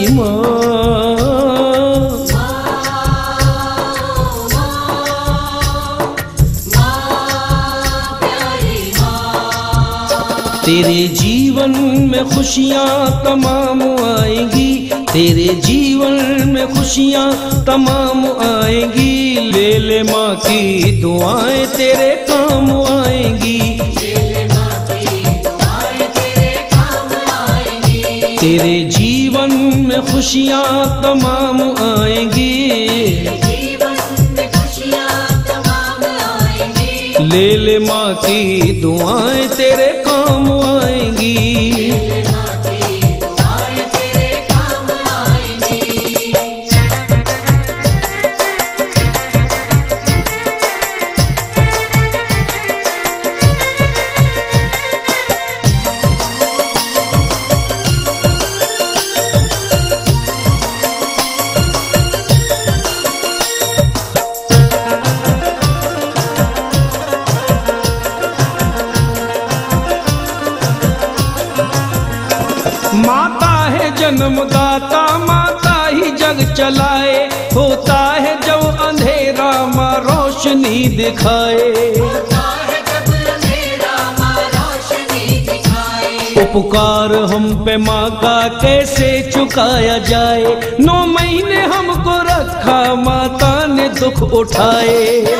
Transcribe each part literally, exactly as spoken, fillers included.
प्यारी माँ। तेरे जीवन में खुशियाँ तमाम आएंगी, तेरे जीवन में खुशियाँ तमाम आएंगी। ले ले माँ की दुआएं तेरे काम आएंगी, तेरे जीवन में खुशियाँ तमाम आएंगी। ले ले माँ की दुआएं तेरे काम आएंगी। माता है जन्मदाता, माता ही जग चलाए। होता है जब अंधेरा माँ रोशनी दिखाए, उपकार हम पे माँ का कैसे चुकाया जाए। नौ महीने हमको रखा माता ने दुख उठाए,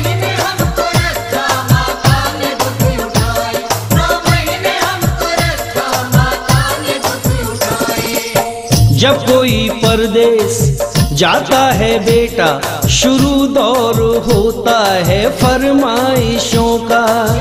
जब कोई परदेश जाता है बेटा शुरू दौर होता है फरमाइशों का।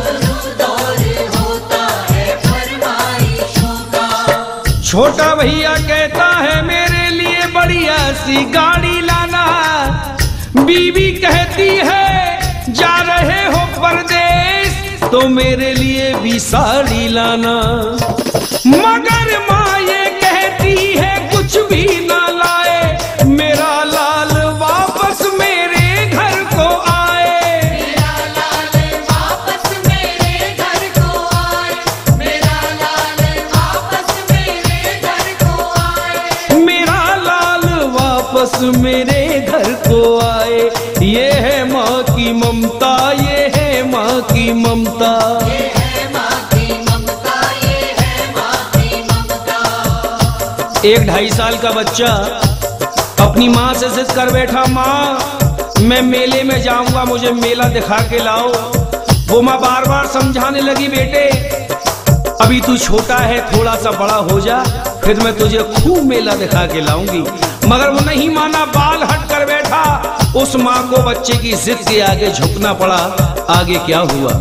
छोटा भैया कहता है मेरे लिए बढ़िया सी गाड़ी लाना, बीवी कहती है जा रहे हो परदेश तो मेरे लिए भी साड़ी लाना। मगर माँ ये कहती है कुछ भी ना लाए, मेरा लाल वापस मेरे घर को आए, मेरा लाल वापस मेरे घर को आए, मेरा लाल वापस मेरे घर को आए, मेरा लाल वापस मेरे घर को आए। ये है माँ की ममता, ये है माँ की ममता, एक ढाई साल का बच्चा अपनी माँ से जिद कर बैठा, माँ मैं मेले में जाऊंगा मुझे मेला दिखा के लाओ। वो माँ बार बार समझाने लगी बेटे अभी तू छोटा है थोड़ा सा बड़ा हो जा फिर मैं तुझे खूब मेला दिखा के लाऊंगी। मगर वो नहीं माना, बाल हट कर बैठा। उस माँ को बच्चे की जिद के आगे झुकना पड़ा। आगे क्या हुआ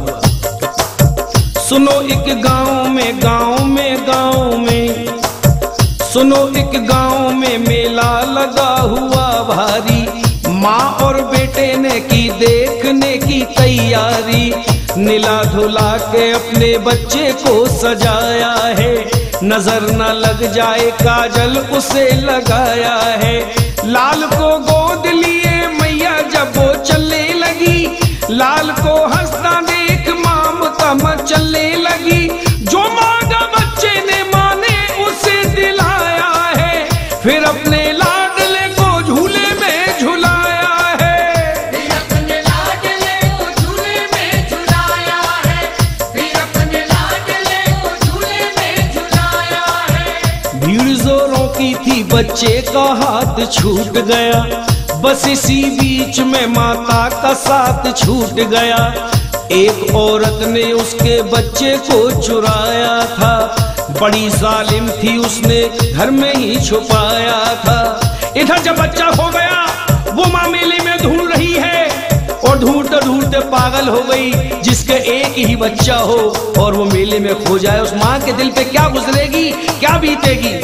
सुनो, एक गांव में गांव में गांव में सुनो एक गांव में मेला लगा हुआ भारी। माँ और बेटे ने की देखने की तैयारी, नीला धुला के अपने बच्चे को सजाया है। नजर न लग जाए काजल उसे लगाया है। लाल को गोद लिए मैया जब वो चलने लगी, लाल को हंसता देख ममता मचलने लगी। जो मांगा बच्चे ने माने उसे दिलाया है, फिर अपने लाडले को झूले में झुलाया है, फिर अपने लाडले को झूले में झुलाया है, फिर अपने लाडले को झूले में झुलाया है। भीड़ जोरों की थी बच्चे का हाथ छूट गया, बस इसी बीच में माता का साथ छूट गया। एक औरत ने उसके बच्चे को चुराया था, बड़ी जालिम थी उसने घर में ही छुपाया था। इधर जब बच्चा खो गया वो माँ मेले में ढूंढ रही है और ढूंढते ढूंढते पागल हो गई। जिसके एक ही बच्चा हो और वो मेले में खो जाए, उस माँ के दिल पे क्या गुजरेगी, क्या बीतेगी।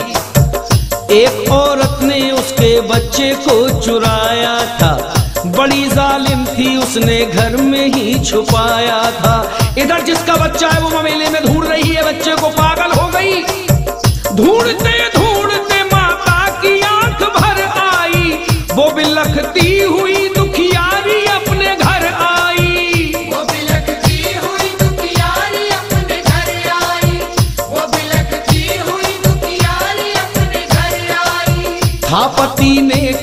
एक औरत ने उसके बच्चे को चुराया था, बड़ी जालिम थी उसने घर में ही छुपाया था। इधर जिसका बच्चा है वो मेले में ढूंढ रही है बच्चे को, पागल हो गई। ढूंढते ढूंढते माता की आंख भर आई, वो बिलखती हुई दुखियारी अपने घर आई, वो बिलखती हुई दुखियारी अपने घर आई, वो बिलखती हुई दुखियारी अपने घर आई।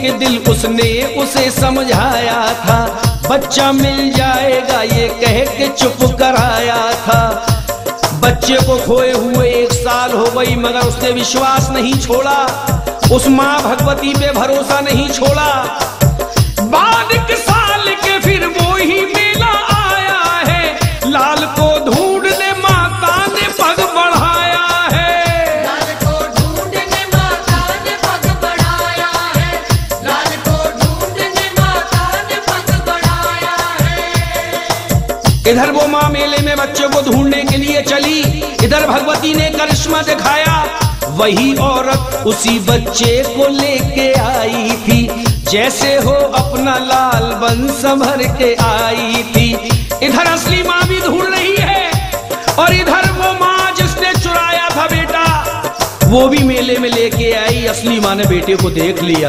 के दिल उसने उसे समझाया था, बच्चा मिल जाएगा ये कह के चुप कराया था। बच्चे को खोए हुए एक साल हो गई मगर उसने विश्वास नहीं छोड़ा, उस माँ भगवती पे भरोसा नहीं छोड़ा। बाद के साल के फिर वो ही मेला आया है, लाल को ढूंढने माता ने पग बढ़ाया है। लाल को ढूंढने माता ने पग बढ़ाया है, लाल को ढूंढने माता ने पग बढ़ाया है। इधर वो माँ मेले में बच्चे को ढूंढने के लिए चली, इधर भगवती ने करिश्मा दिखाया। वही औरत उसी बच्चे को लेके आई थी, जैसे हो अपना लाल बन संभर के आई थी। इधर असली माँ भी ढूंढ रही है और इधर वो माँ जिसने चुराया था बेटा वो भी मेले में लेके आई। असली माँ ने बेटे को देख लिया,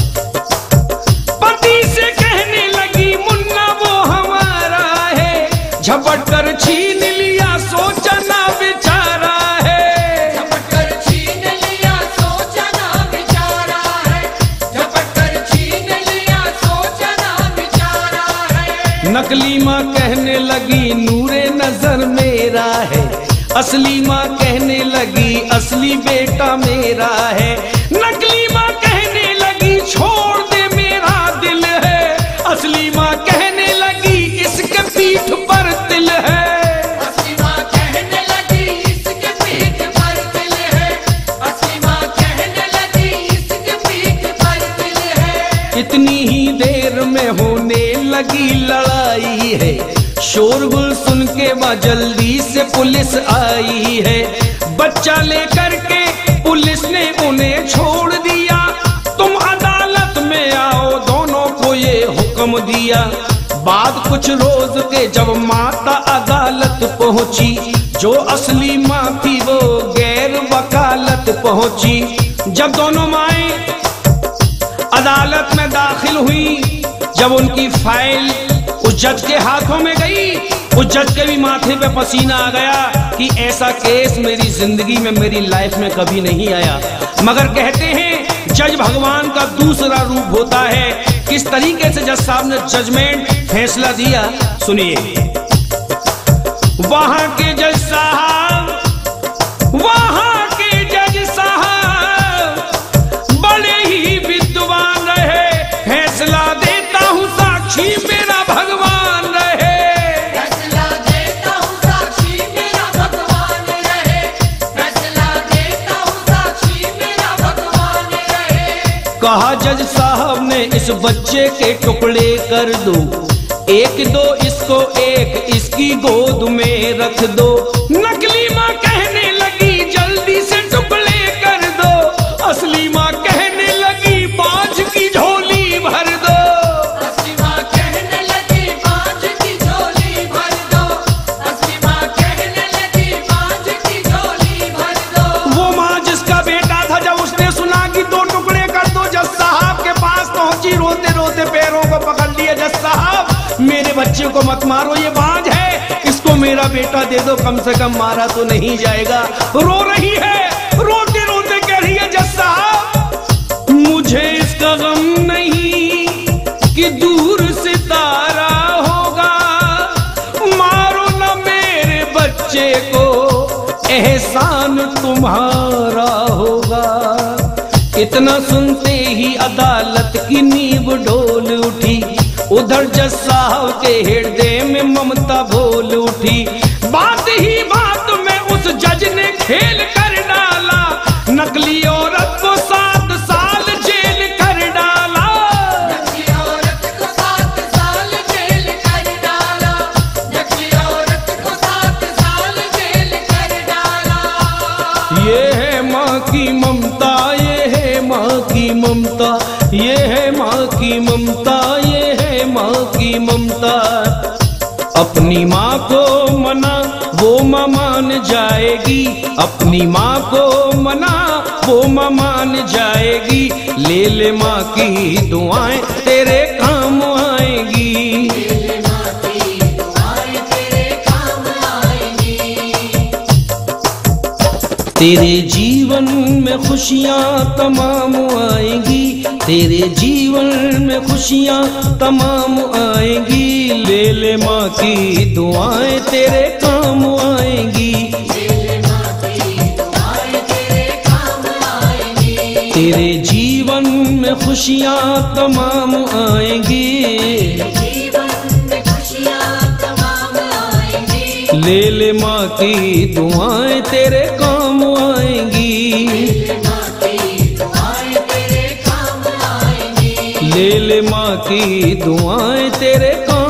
पति से कहने लगी मुन्ना वो हमारा है, झपट कर छीन लिया सोचा ना बेचारा है। झपट कर छीन लिया सोचा ना बेचारा है, झपट कर छीन लिया सोचा ना बेचारा है। नकली माँ कहने लगी नूरे नजर मेरा है, असली माँ कहने लगी असली बेटा मेरा है। नकली माँ कहने लगी छोड़ दे मेरा दिल है, असली माँ कहने लगी इसके पीठ पर तिल है। असली माँ कहने लगी इसके पीठ पर तिल है, असली माँ कहने लगी इसके पीठ पर तिल है। इतनी ही देर में होने लगी लड़ाई है, शोरगुल सुन के वह जल्दी से पुलिस आई है। बच्चा लेकर के पुलिस ने उन्हें छोड़ दिया, तुम अदालत में आओ दोनों को ये हुक्म दिया। बाद कुछ रोज के जब माता अदालत पहुंची, जो असली माँ थी वो गैर वकालत पहुंची। जब दोनों माएं अदालत में दाखिल हुई, जब उनकी फाइल उस जज के हाथों में गई, उस जज के भी माथे पे पसीना आ गया कि ऐसा केस मेरी जिंदगी में मेरी लाइफ में कभी नहीं आया। मगर कहते हैं जज भगवान का दूसरा रूप होता है। किस तरीके से जज साहब ने जजमेंट फैसला दिया सुनिए। वहां के जज साहब, वहां के जज साहब बड़े ही विद्वान रहे, फैसला देता हूं साक्षी मेरा भगवान रहे। फैसला देता हूं साक्षी मेरा भगवान रहे, फैसला देता हूं साक्षी मेरा भगवान रहे। कहा जज साहब ने इस बच्चे के टुकड़े कर दो, एक दो इसको एक इसकी गोद में रख दो। नकली माँ कहने लगी जल्दी से टुकड़े कर दो, असली माँ कहने लगी बाज की झोली भर दो। असली माँ कहने लगी बाज की झोली भर दो, असली माँ कहने लगी बाज की झोली भर दो। वो माँ जिसका बेटा था जब उसने सुना कि दो टुकड़े कर दो, जज साहब के पास पहुंची, रोते रोते पैरों को पकड़ लिया। जज साहब मेरे बच्चे को मत मारो, ये बाज है, इसको मेरा बेटा दे दो, कम से कम मारा तो नहीं जाएगा। रो रही है, रोते रोते कह रही है जज साहब मुझे इसका गम नहीं कि दूर सितारा होगा, मारो ना मेरे बच्चे को एहसान तुम्हारा होगा। इतना सुनते ही अदालत की नींव डोल उठी, उधर जज साहब के हृदय में ममता बोल उठी। बात ही बात में उस जज ने खेल कर डाला, नकली औरत को सात साल जेल कर डाला। नकली औरत को सात साल जेल कर डाला, नकली औरत को सात साल जेल कर डाला। ये है माँ की ममता, ये है माँ की ममता, ये है माँ की ममता, ये है माँ की ममता। अपनी माँ को मना वो माँ मान जाएगी, अपनी माँ को मना वो माँ मान जाएगी। ले ले माँ की दुआएं तेरे काम आएगी। माँ की दुआएं तेरे काम आएंगी। तेरे जीवन में खुशियाँ तमाम आएंगी, तेरे जीवन में खुशियाँ तमाम आएंगी। ले ले माँ की दुआएं तेरे काम आएंगी, तेरे जीवन में खुशियाँ तमाम आएंगी। ले ले माँ की दुआएं तेरे काम आएंगी, ले ले माँ की दुआएं तेरे काम